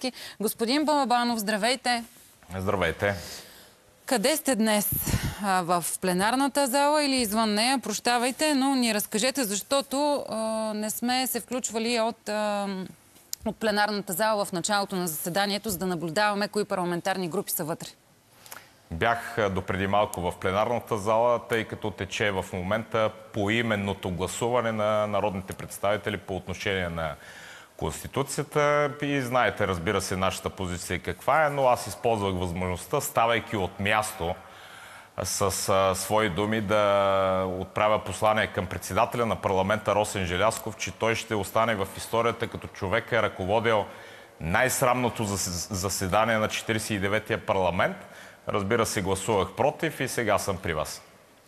Пеевски. Господин Балабанов, здравейте! Здравейте! Къде сте днес? В пленарната зала или извън нея? Прощавайте, но ни разкажете, защото не сме се включвали от пленарната зала в началото на заседанието, за да наблюдаваме кои парламентарни групи са вътре. Бях допреди малко в пленарната зала, тъй като тече в момента поименното гласуване на народните представители по отношение на Конституцията. И знаете, разбира се, нашата позиция каква е, но аз използвах възможността, ставайки от място с свои думи, да отправя послание към председателя на парламента Росен Желязков, че той ще остане в историята като човек е ръководил най-срамното заседание на 49-я парламент. Разбира се, гласувах против и сега съм при вас.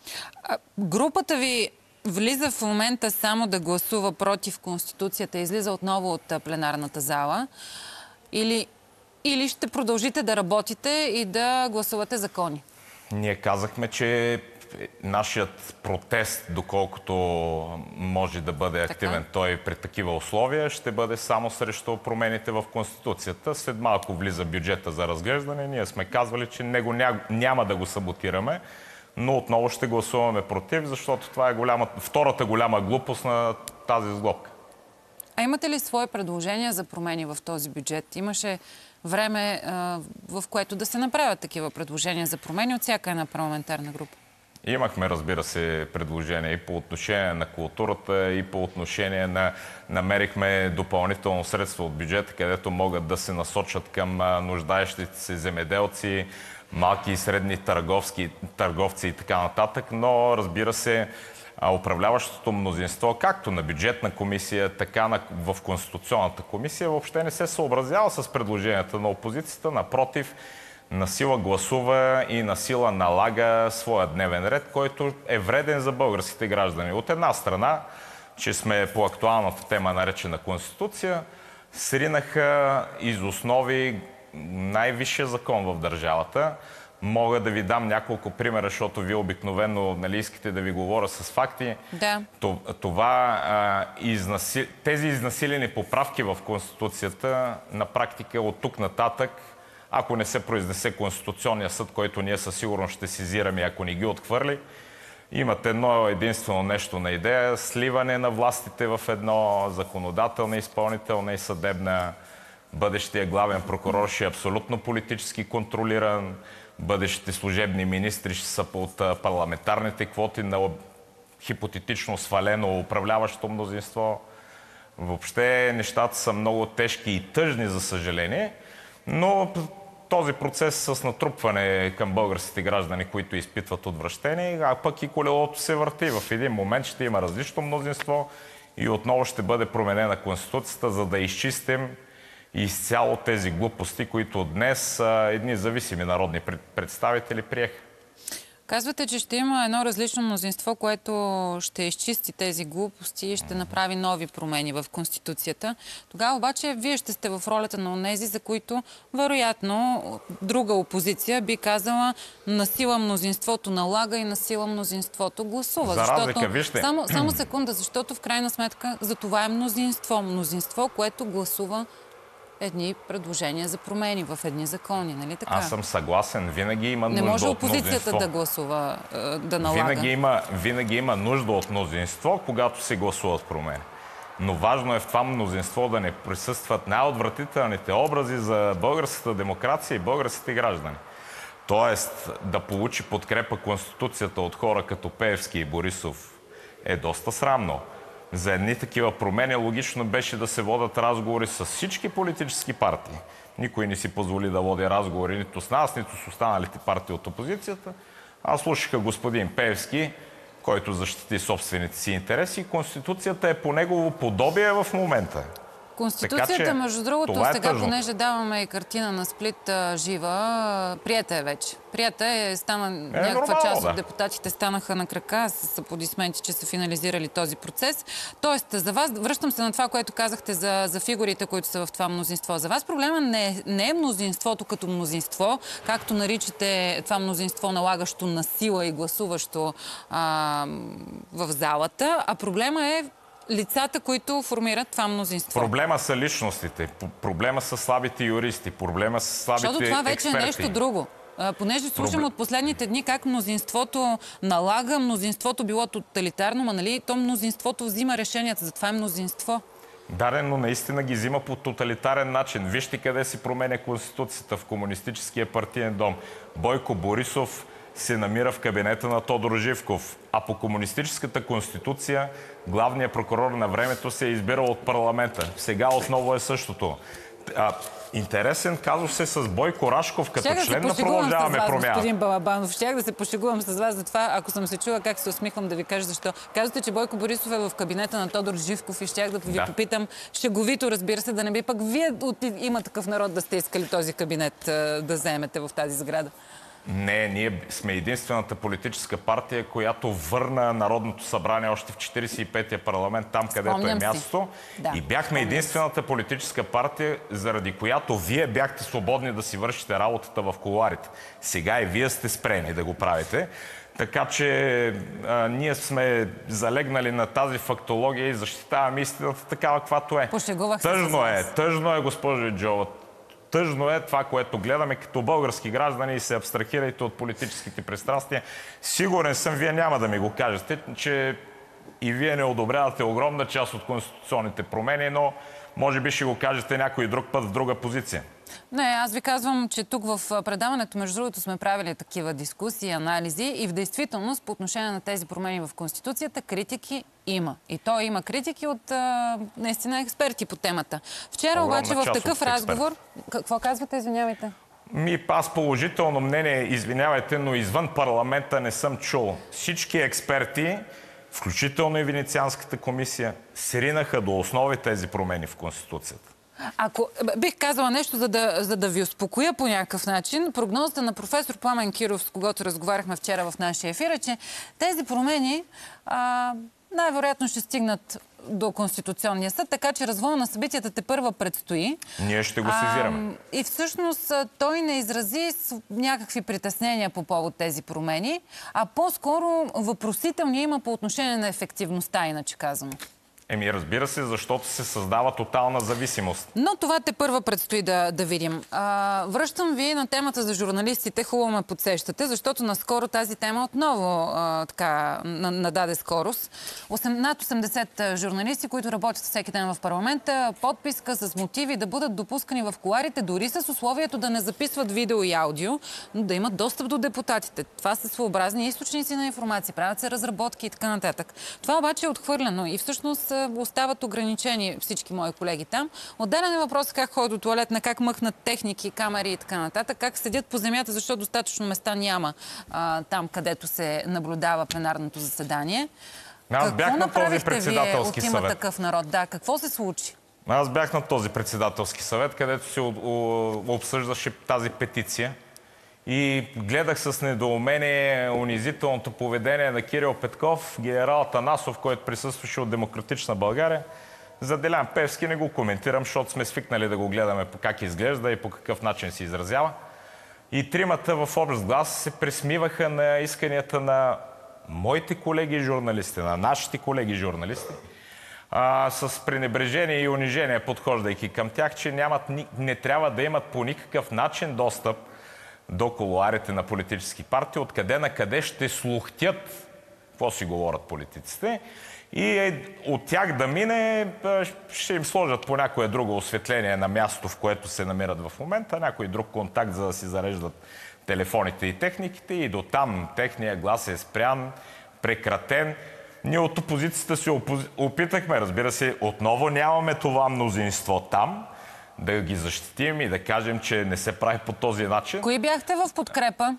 Групата ви влиза в момента само да гласува против Конституцията и излиза отново от пленарната зала? Или ще продължите да работите и да гласувате закони? Ние казахме, че нашият протест, доколкото може да бъде активен той при такива условия, ще бъде само срещу промените в Конституцията. След малко влиза бюджета за разглеждане. Ние сме казвали, че него няма да го саботираме, но отново ще гласуваме против, защото това е втората голяма глупост на тази сглобка. А имате ли свои предложения за промени в този бюджет? Имаше време, в което да се направят такива предложения за промени от всяка една парламентарна група. Имахме, разбира се, предложения и по отношение на културата, и по отношение на... Намерихме допълнително средства от бюджета, където могат да се насочат към нуждаещите се земеделци, малки и средни търговци и така нататък, но, разбира се, управляващото мнозинство, както на бюджетна комисия, така в Конституционната комисия, въобще не се съобразява с предложенията на опозицията. Напротив, насила гласува и насила налага своя дневен ред, който е вреден за българските граждани. От една страна, че сме по актуалната тема, наречена Конституция, сринаха из основи най-висшия закон в държавата. Мога да ви дам няколко примера, защото вие обикновено искате да ви говоря с факти. Да. Тези изнасилени поправки в Конституцията на практика от тук нататък, ако не се произнесе Конституционния съд, който ние със сигурност ще сезираме, ако не ги отхвърли, имат едно единствено нещо на идея – сливане на властите в едно, законодателна, изпълнителна и съдебна. Бъдещия главен прокурор ще е абсолютно политически контролиран. Бъдещите служебни министри ще са под парламентарните квоти на хипотетично свалено управляващо мнозинство. Въобще нещата са много тежки и тъжни, за съжаление, но този процес с натрупване към българските граждани, които изпитват отвращение, а пък и колелото се върти. В един момент ще има различно мнозинство и отново ще бъде променена Конституцията, за да изчистим изцяло тези глупости, които днес едни зависими народни представители приеха. Казвате, че ще има едно различно мнозинство, което ще изчисти тези глупости и ще направи нови промени в Конституцията. Тогава обаче вие ще сте в ролята на онези, за които вероятно друга опозиция би казала: насила мнозинството налага и насила мнозинството гласува. За разлика, вижте. Само секунда, защото в крайна сметка за това е мнозинство. Мнозинство, което гласува едни предложения за промени в едни закони, нали така? Аз съм съгласен. Винаги има нужда от мнозинство. Не може опозицията да гласува, да налага. Винаги има нужда от мнозинство, когато се гласуват промени. Но важно е в това мнозинство да не присъстват най-отвратителните образи за българската демокрация и българските граждани. Тоест да получи подкрепа Конституцията от хора като Пеевски и Борисов е доста срамно. За едни такива промени логично беше да се водят разговори с всички политически партии. Никой не си позволи да води разговори нито с нас, нито с останалите партии от опозицията. Аз слушаха господин Пеевски, който защити собствените си интереси. Конституцията е по негово подобие в момента. Конституцията, между другото, сега, понеже даваме и картина на Сплит жива, прията е вече. Прията е, стана някаква част от депутатите станаха на крака с аплодисменти, че са финализирали този процес. Тоест, за вас, връщам се на това, което казахте за фигурите, които са в това мнозинство. За вас проблема не е мнозинството като мнозинство, както наричате това мнозинство налагащо на сила и гласуващо в залата, а проблема е лицата, които формират това мнозинство. Проблема са личностите, проблема са слабите юристи, проблема са слабите експерти. Защото това вече е нещо друго. Понеже слушам от последните дни как мнозинството налага, мнозинството било тоталитарно, нали, то мнозинството взима решенията, затова е мнозинство. Да, но наистина ги взима по тоталитарен начин. Вижте къде се променя Конституцията в Комунистическия партиен дом. Бойко Борисов се намира в кабинета на Тодор Живков. А по Комунистическата конституция главният прокурор на времето се е избирал от парламента. Сега отново е същото. Интересен казус е с Бойко Рашков като член на Продължаваме промяна. Господин Балабанов, щях да се пошегувам с вас за това, ако съм се чула как се усмихвам, да ви кажа защо. Казвате, че Бойко Борисов е в кабинета на Тодор Живков и щях да ви попитам, шеговито, разбира се, да не би пък вие от Има такъв народ да сте искали този кабинет да заемете в тази сграда. Не, ние сме единствената политическа партия, която върна Народното събрание още в 45-я парламент, там където е мястото. Да, и бяхме единствената политическа партия, заради която вие бяхте свободни да си вършите работата в кулоарите. Сега и вие сте спрени да го правите. Така че ние сме залегнали на тази фактология и защитаваме истината такава, каквато е. Тъжно е, госпожо Джова. Тъжно е това, което гледаме като български граждани и се абстрахирайте от политическите пристрастия. Сигурен съм, вие няма да ми го кажете, че и вие не одобрявате огромна част от конституционните промени, но може би ще го кажете някой друг път в друга позиция. Не, аз ви казвам, че тук в предаването, между другото, сме правили такива дискусии, анализи и в действителност по отношение на тези промени в Конституцията критики има. И то има критики от наистина експерти по темата. Вчера обаче в такъв разговор... Какво казвате, извинявайте? Аз положително мнение, извинявайте, но извън парламента не съм чул. Всички експерти, включително и Венецианската комисия, сринаха до основи тези промени в Конституцията. Ако бих казала нещо, за да ви успокоя по някакъв начин, прогнозата на професор Пламен Киров, с когото разговаряхме вчера в нашия ефир, е, че тези промени най-вероятно ще стигнат до Конституционния съд, така че развоя на събитията тепърва предстои. Ние ще го сезираме. И всъщност той не изрази някакви притеснения по повод тези промени, а по-скоро въпросителни има по отношение на ефективността, иначе казано. Разбира се, защото се създава тотална зависимост. Но това тепърва предстои да видим. Връщам ви на темата за журналистите. Хубаво ме подсещате, защото наскоро тази тема отново нададе скорост. Над 80 журналисти, които работят всеки ден в парламента, подписка с мотиви да бъдат допускани в кулоарите, дори с условието да не записват видео и аудио, но да имат достъп до депутатите. Това са своеобразни източници на информация, правят се разработки и така нататък. Това обаче е отхвърлено и всъщност остават ограничени всички мои колеги там. Отделен е въпрос как ходят до туалетна, как мъкнат техники, камери и така нататък, как седят по земята, защото достатъчно места няма там, където се наблюдава пленарното заседание. Аз бях на този председателски съвет. Има такъв народ. Да, какво се случи? Аз бях на този председателски съвет, където се обсъждаше тази петиция. И гледах с недоумение унизителното поведение на Кирил Петков, генерал Атанасов, който присъстваше от Демократична България. За Делян Пеевски не го коментирам, защото сме свикнали да го гледаме по как изглежда и по какъв начин се изразява. И тримата в общ глас се присмиваха на исканията на моите колеги журналисти, на нашите колеги журналисти, с пренебрежение и унижение, подхождайки към тях, че не трябва да имат по никакъв начин достъп до кулоарите на политически партии, откъде на къде ще слухтят какво си говорят политиците и от тях да мине, ще им сложат по някое друго осветление на място, в което се намират в момента, някой друг контакт, за да си зареждат телефоните и техниките и до там техния глас е спрян, прекратен. Ние от опозицията си опитахме, разбира се, отново нямаме това мнозинство там, да ги защитим и да кажем, че не се прави по този начин. Кои бяхте в подкрепа?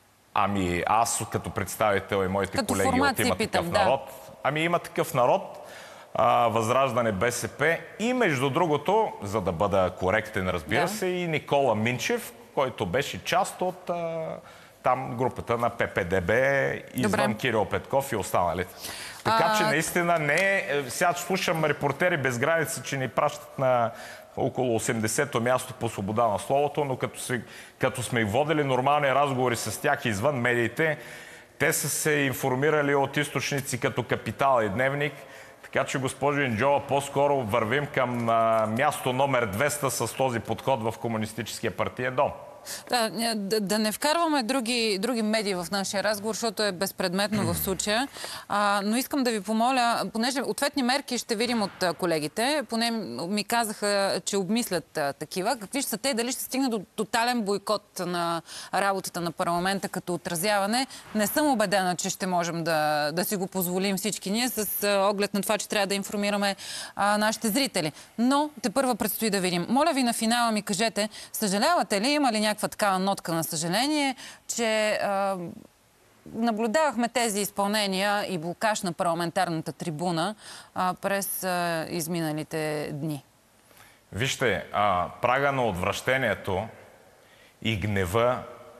Аз като представител и моите колеги от Има такъв народ. Има такъв народ, Възраждане, БСП и между другото, за да бъда коректен, разбира се, и Никола Минчев, който беше част от там групата на ППДБ, извън Кирил Петков и останалите. Така че наистина не е... Сега слушам Репортери без граници, че ни пращат на около 80-то място по свобода на словото, но като сме водили нормални разговори с тях извън медиите, те са се информирали от източници като Капитал и Дневник, Така че, госпожо Инджова, по-скоро вървим към място номер 200 с този подход в Комунистическия партиен дом. Да не вкарваме други медии в нашия разговор, защото е безпредметно в случая. Но искам да ви помоля, понеже ответни мерки ще видим от колегите, поне ми казаха, че обмислят такива. Какви ще са те? Дали ще стигне до тотален бойкот на работата на парламента като отразяване? Не съм убедена, че ще можем да си го позволим всички ние, с оглед на това, че трябва да информираме нашите зрители. Но тепърва предстои да видим. Моля ви, на финала ми кажете, съжалявате ли, има ли някаква такава нотка на съжаление, че наблюдавахме тези изпълнения и блокаж на парламентарната трибуна през изминалите дни? Вижте, прага на отвращението и гнева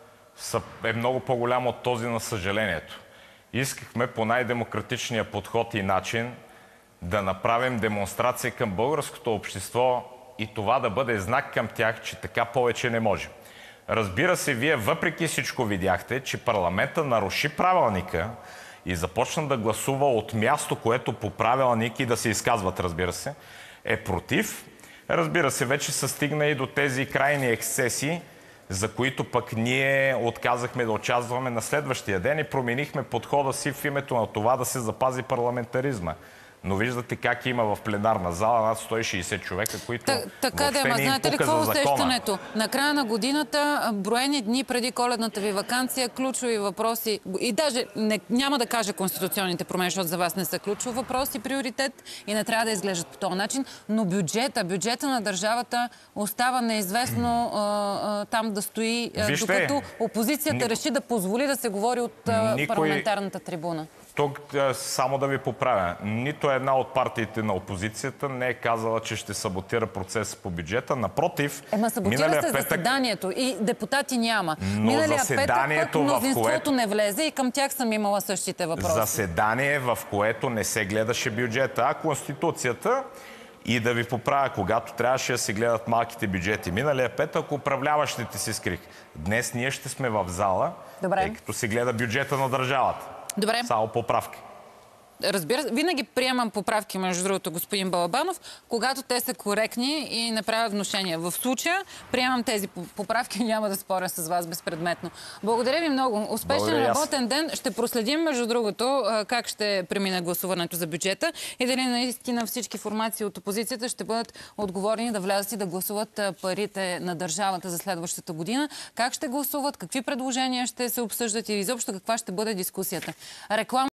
е много по-голям от този на съжалението. Искахме по най-демократичния подход и начин да направим демонстрация към българското общество и това да бъде знак към тях, че така повече не може. Разбира се, вие въпреки всичко видяхте, че парламента наруши правилника и започна да гласува от място, което по правилник и да се изказват, разбира се, е против. Разбира се, вече се стигна и до тези крайни ексцеси, за които пък ние отказахме да участваме на следващия ден и променихме подхода си в името на това да се запази парламентаризма. Но виждате как има в пленарна зала над 160 човека, които въобще не им пука за закона. На края на годината, броени дни преди коледната ви ваканция, ключови въпроси, и даже няма да кажа конституционните промени, защото за вас не са ключови въпроси, приоритет и не трябва да изглеждат по този начин, но бюджета на държавата остава неизвестно там да стои, докато опозицията реши да позволи да се говори от парламентарната трибуна. Тук само да ви поправя. Нито една от партиите на опозицията не е казала, че ще саботира процеса по бюджета. Напротив, саботира се заседанието и депутати няма. Миналия петък мнозинството не влезе и към тях съм имала същите въпроси. Заседание, в което не се гледаше бюджета, а Конституцията. И да ви поправя, когато трябваше да се гледат малките бюджети. Миналия петък управляващите се скрих. Днес ние ще сме в зала, тъй като се гледа бюджета на държавата. Добре. Само поправка. Разбира се, винаги приемам поправки, между другото, господин Балабанов, когато те са коректни и не правят внушения. В случая приемам тези поправки и няма да споря с вас безпредметно. Благодаря ви много. Успешен работен ден. Ще проследим, между другото, как ще премине гласуването за бюджета и дали наистина всички формации от опозицията ще бъдат отговорни да влязат и да гласуват парите на държавата за следващата година. Как ще гласуват, какви предложения ще се обсъждат и изобщо каква ще бъде дискусията. Реклама